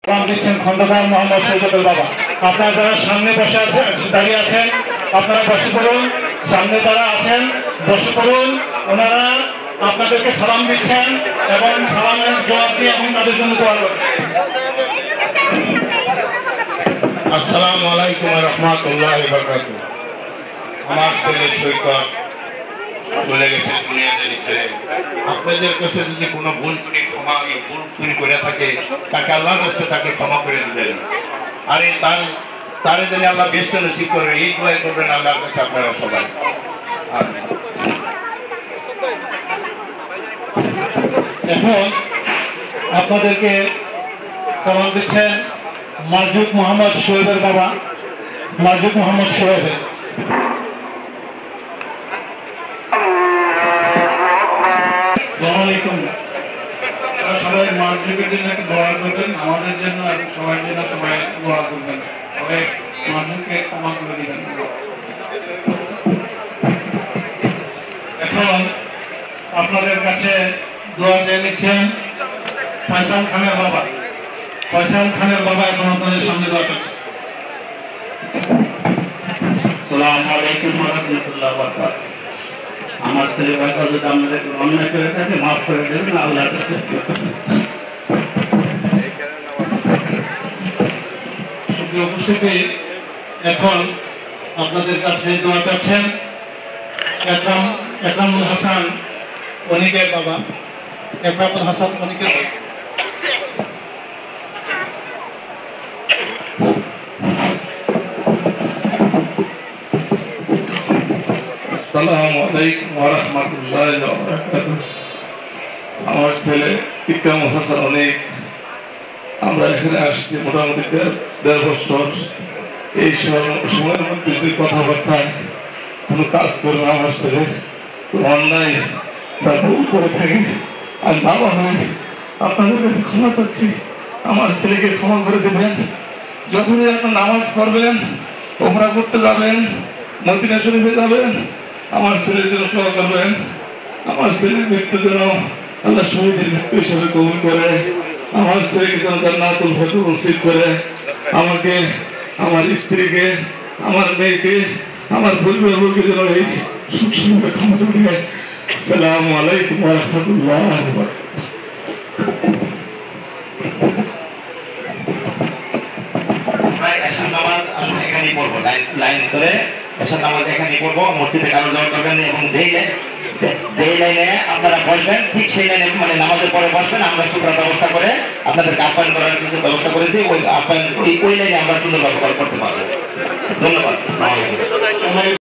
দিচ্ছেন খন্দকার মোহাম্মদ সৈকতের বাবা। আপনারা যারা সামনে বসে আছেন দাঁড়িয়ে আছেন আপনারা বসে পড়ুন, সামনে যারা আছেন বসে পড়ুন। ওনারা আপনাদেরকে সালাম দিচ্ছেন এবং সালামের জবাব দিয়ে এখন তাদের জন্য দোয়া করবেন। আসসালামু আলাইকুম ওয়া রাহমাতুল্লাহি ওয়া বারাকাতুহু। আমার ছেলে সৈকত চলে গেছে দুনিয়াদারি ছেড়ে। আপনাদের কাছে যদি কোনো ভুল ত্রুটি করে থাকে তাকে আল্লাহর কাছে তাকে ক্ষমা করে দিবেন। আর তারে যেন আল্লাহ বেহেশত নসিব করে এই দোয়া করবেন আল্লাহর কাছে আপনারা সবাই। এখন আপনাদেরকে সালাম দিচ্ছেন মারজুক মোহাম্মদ শোয়েবের বাবা, মারজুক মোহাম্মদ শোয়েবের। সবাই মারজুকের জন্য একটু দোয়া করবেন, আমাদের জন্য এবং সবার জন্য সবাই দোয়া করবেন। সবাই মারজুককে ক্ষমা করে দিবেন। এখন আপনাদের কাছে দোয়া চেয়ে নিচ্ছেন ফয়সাল খানের বাবা। ফয়সাল খানের বাবা এখন আপনাদের সামনে দোয়া চাচ্ছে। আসসালামু আলাইকুম ওয়া রাহমাতুল্লাহি ওয়া বারাকাতুহু। আমার ছেলে ফয়সাল যদি আমাদের অন্যায় করে থাকে মাফ করে দেবেন আল্লাহ। সুপ্রিয় উপস্থিতি, এখন আপনাদের কাছে দোয়া চাচ্ছেন একরামুল হাসান অনিকের বাবা। একরামুল হাসান অনিকের বাবা। আসসালামু আলাইকুম ওয়া রাহমাতুল্লাহি ওয়া বারাকাতুহু। আমার ছেলে ইকরামুল হাসান অনেক, আমরা এখানে আসছি মোটামুটি ১.৫ বছর। এই সময়ের মধ্যে যদি কথাবার্তায় কোনো কাজ করবে আমার ছেলে অন্যায় বা ভুল করে থাকে, আমি বাবা হই আপনাদের কাছে ক্ষমা চাচ্ছি, আমার ছেলেকে ক্ষমা করে দেবেন। যখনই আপনার নামাজ পড়বেন, ওমরা করতে যাবেন, মদিনা শরীফে যাবেন, আমার ছেলের জন্য দোয়া করবেন। আমার ছেলের মৃত্যু যেন আল্লাহ শহীদের মৃত্যু হিসাবে কবুল করে, আমার ছেলেকে যেন জান্নাতুল ফেরদৌস নসিব করে, আমাকে, আমার স্ত্রীকে, আমার মেয়েকে, আমার পরিবারকে যেন এই সুখ সুবিধা ক্ষমতা দিয়ে। আসসালামু আলাইকুম ওয়া রাহমাতুল্লাহি ওয়া বারাকাতুহু। নামাজ আসলে এখানেই পড়বো, লাইন করে এসব নামাজ এখানেই পড়বো, মসজিদে কারো যাওয়ার দরকার নেই। এবং যেই লাইনে আপনারা বসবেন ঠিক সেই লাইনে মানে নামাজের পরে বসবেন। আমরা সুতরাং ব্যবস্থা করে আপনাদেরকে আপ্যায়ন করার কিছু ব্যবস্থা করেছি, ওই আপ্যায়ন ওই লাইনে আমরা সুন্দরভাবে করতে পারবো। ধন্যবাদ।